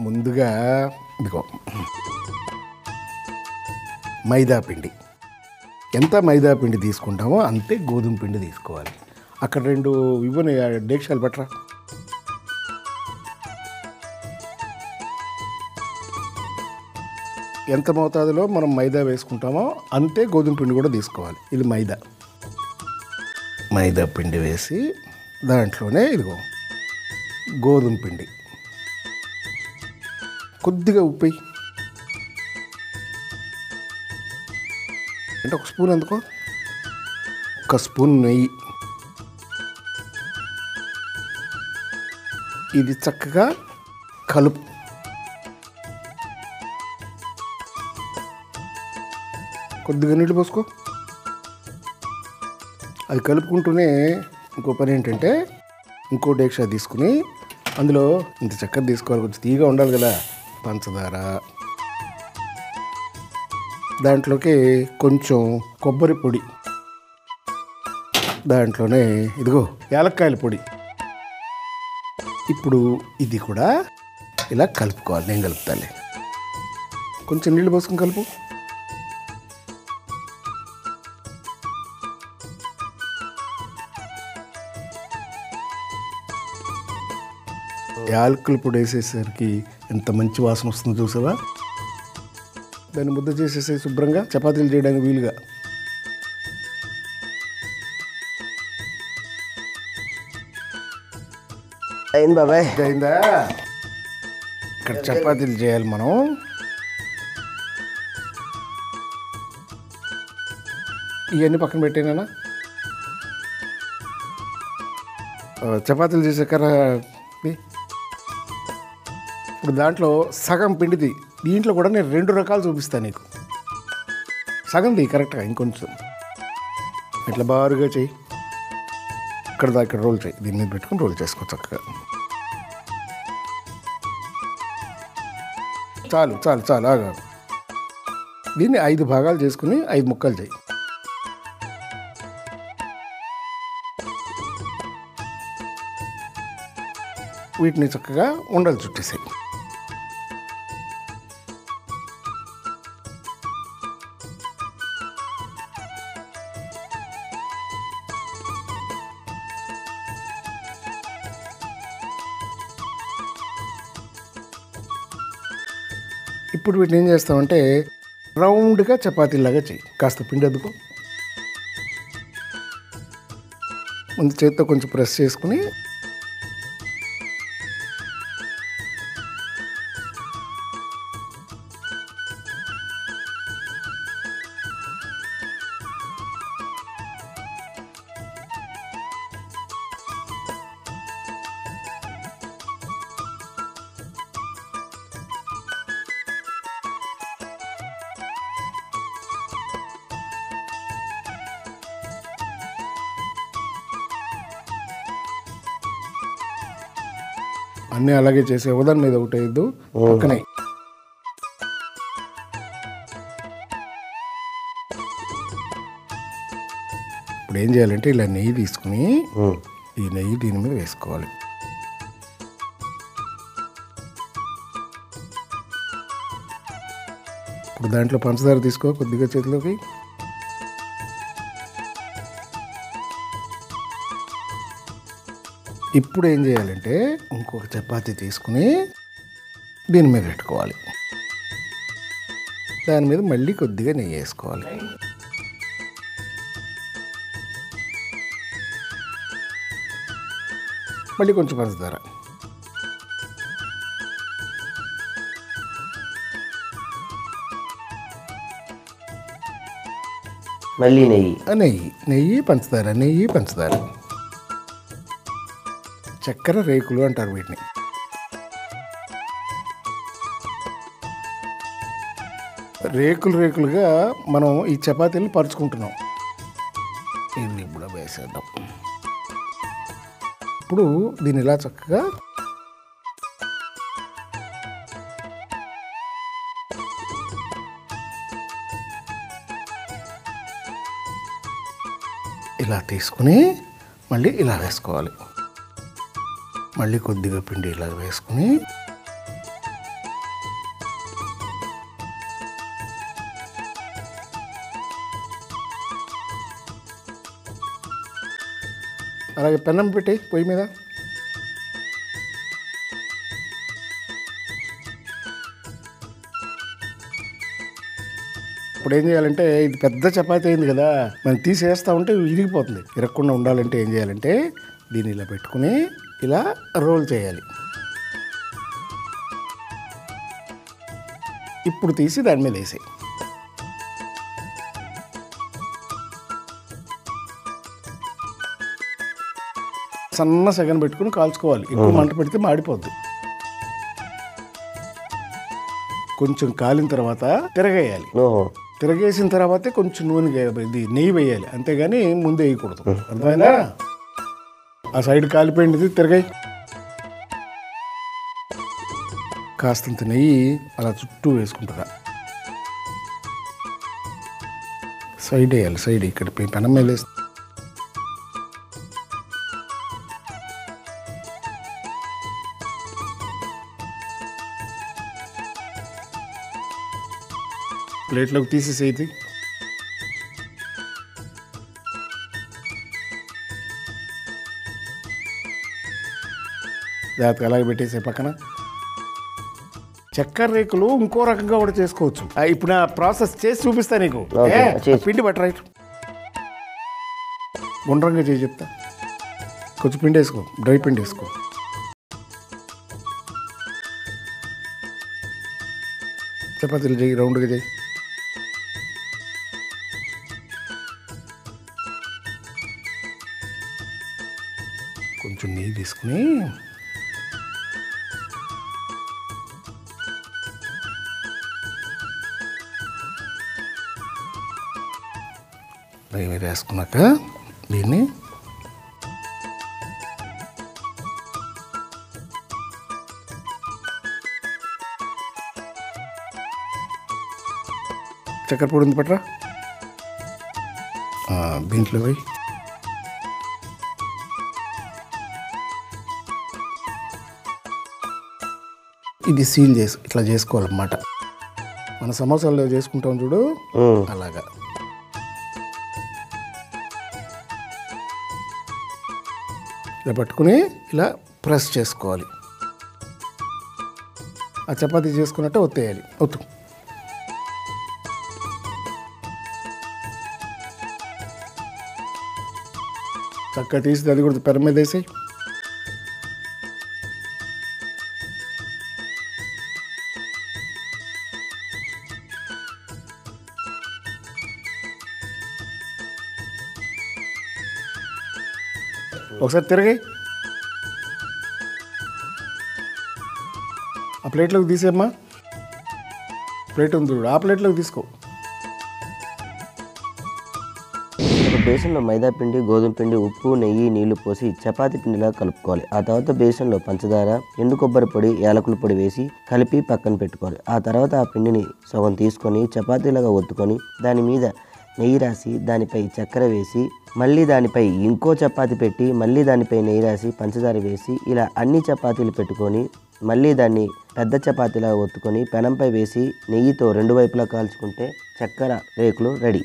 ముందుగా ఇదిగో మైదా పిండి, ఎంత మైదా పిండి తీసుకుంటామో అంతే గోధుమ పిండి తీసుకోవాలి. అక్కడ 2 ఇవ్వని డేక్షాలు పట్టరా. ఎంత మోతాదులో మనం మైదా వేసుకుంటామో అంతే గోధుమ పిండి కూడా తీసుకోవాలి. ఇది మైదా పిండి వేసి దాంట్లోనే ఇదిగో గోధుమ పిండి, కొద్దిగా ఉప్పు అంటే 1 స్పూన్ ఎందుకో, 1 స్పూన్ నెయ్యి. ఇది చక్కగా కలుపు. కొద్దిగా నీళ్ళు పోసుకో. అది కలుపుకుంటూనే ఇంకో పని ఏంటంటే ఇంకో డేక్షా తీసుకుని అందులో ఇంత చక్కెర తీసుకోవాలి, కొంచెం తీగా ఉండాలి కదా, పంచదార, దాంట్లోకి కొంచెం కొబ్బరి పొడి, దాంట్లోనే ఇదిగో యాలక్కాయల పొడి. ఇప్పుడు ఇది కూడా ఇలా కలుపుకోవాలి. నేను కలుపుతాను. కొంచెం నీళ్ళు పోసుకొని కలుపు. యాలకుల పొడి వేసేసరికి ఎంత మంచి వాసన వస్తుందో చూసావా. దాన్ని ముద్ద చేసేసి శుభ్రంగా చపాతీలు చేయడానికి వీలుగా. అయింది బాబాయ్, అయిందా? ఇక్కడ చపాతీలు చేయాలి మనం. ఇవన్నీ పక్కన పెట్టేనా? చపాతీలు చేసే కర్ర ఇప్పుడు దాంట్లో సగం పిండిది. దీంట్లో కూడా నేను 2 రకాలు చూపిస్తాను నీకు. సగంది కరెక్ట్గా, ఇంకొంచెం ఇట్లా బారుగా చెయ్యి. ఇక్కడ రోల్ చేయి. దీని మీద పెట్టుకుని రోల్ చేసుకో చక్కగా. చాలు ఆగా. దీన్ని 5 భాగాలు చేసుకుని 5 ముక్కలు చేయి. వీటిని చక్కగా ఉండలు చుట్టేసాయి. ఇప్పుడు వీటిని ఏం చేస్తామంటే రౌండ్గా చపాతీలాగా చెయ్యి. కాస్త పిండి అద్దుకో. ముందు చేతితో కొంచెం ప్రెస్ చేసుకుని అన్నీ అలాగే చేసే. ఉదాహరణ మీద ఒకటి వేయద్దు, పక్కనే. ఇప్పుడు ఏం చేయాలంటే ఇలా నెయ్యి తీసుకుని ఈ నెయ్యి దీని మీద వేసుకోవాలి. ఇప్పుడు దాంట్లో పంచదార తీసుకో కొద్దిగా చేతిలోకి. ఇప్పుడు ఏం చేయాలంటే ఇంకొక చపాతీ తీసుకుని దీని మీద పెట్టుకోవాలి. దాని మీద మళ్ళీ కొద్దిగా నెయ్యి వేసుకోవాలి. మళ్ళీ కొంచెం పంచదార. మళ్ళీ నెయ్యి. నెయ్యి పంచదార. చక్కెర రేకులు అంటారు వీటిని. రేకులుగా మనం ఈ చపాతీలు పరుచుకుంటున్నాం. ఇది ఇప్పుడు వేసేద్దాం. ఇప్పుడు దీన్ని ఇలా చక్కగా ఇలా తీసుకుని మళ్ళీ ఇలా వేసుకోవాలి. మళ్ళీ కొద్దిగా పిండి ఇలా వేసుకుని అలాగే పెన్నం పెట్టి పొయ్యి మీద. ఇప్పుడు ఏం చేయాలంటే ఇది పెద్ద చపాతీ అయింది కదా, మనం తీసేస్తూ ఉంటే ఇరిగిపోతుంది. ఇరగకుండా ఉండాలంటే ఏం చేయాలంటే దీన్ని ఇలా పెట్టుకుని ఇలా రోల్ చేయాలి. ఇప్పుడు తీసి దాని మీద వేసాయి. సన్న సెగన్ పెట్టుకుని కాల్చుకోవాలి. ఎక్కువ మంట పెడితే మాడిపోద్ది. కొంచెం కాలిన తర్వాత తిరగేయాలి. తిరగేసిన తర్వాతే కొంచెం నూనె ఇది నెయ్యి వేయాలి, అంతేగాని ముందే వేయకూడదు. అర్థమైందా? ఆ సైడ్ కాలిపోయింది, తిరగాయి. కాస్తంత నెయ్యి అలా చుట్టూ వేసుకుంటారా. సైడ్ వేయాలి, సైడ్ ఇక్కడ పెనం మీద వేస్తే ప్లేట్లోకి తీసేసేది. జాగ్రత్తగా అలాగే పెట్టేసే పక్కన. చక్కెర రేకులు ఇంకో రకంగా కూడా చేసుకోవచ్చు. ఇప్పుడు నా ప్రాసెస్ చేసి చూపిస్తా నీకు. పిండి బట్టర్ గుండ్రంగా చేసి చెప్తా. కొంచెం పిండి వేసుకో, డ్రై పిండి వేసుకో. చపాతీలు చేయి, రౌండ్గా చేయి. కొంచెం నెయ్యి తీసుకుని నెయ్యి మీద వేసుకున్నాక దీన్ని చక్కెర పొడి ఉంది పట్రా, దీంట్లో పోయి ఇది సీల్ చేసి ఇట్లా చేసుకోవాలన్నమాట. మన సమోసాల్లో చేసుకుంటాం చూడు, అలాగా. ఇలా పట్టుకుని ఇలా ప్రెస్ చేసుకోవాలి. ఆ చపాతీ చేసుకున్నట్టే ఒత్తేయాలి. ఒత్తు. చక్కగా తీసి అది కూడా పెరం మీద వేసి ఒకసారి తిరగాయి. ఆ ప్లేట్లోకి తీసేమ్మా. ప్లేట్ ఉంది చూడు, ఆ ప్లేట్లోకి తీసుకో. ఒక బేసన్లో మైదా పిండి, గోధుమ పిండి, ఉప్పు, నెయ్యి, నీళ్లు పోసి చపాతీ పిండిలా కలుపుకోవాలి. ఆ తర్వాత బేసన్లో పంచదార, ఎండు కొబ్బరి పొడి, యాలకుల పొడి వేసి కలిపి పక్కన పెట్టుకోవాలి. ఆ తర్వాత ఆ పిండిని సగం తీసుకొని చపాతీలాగా ఒత్తుకొని దాని మీద నెయ్యి రాసి దానిపై చక్కెర వేసి మళ్ళీ దానిపై ఇంకో చపాతీ పెట్టి మళ్ళీ దానిపై నెయ్యి రాసి పంచదార వేసి ఇలా అన్ని చపాతీలు పెట్టుకొని మళ్ళీ దాన్ని పెద్ద చపాతీలాగా ఒత్తుకొని పెనంపై వేసి నెయ్యితో రెండు వైపులా కాల్చుకుంటే చక్కెర రేకులు రెడీ.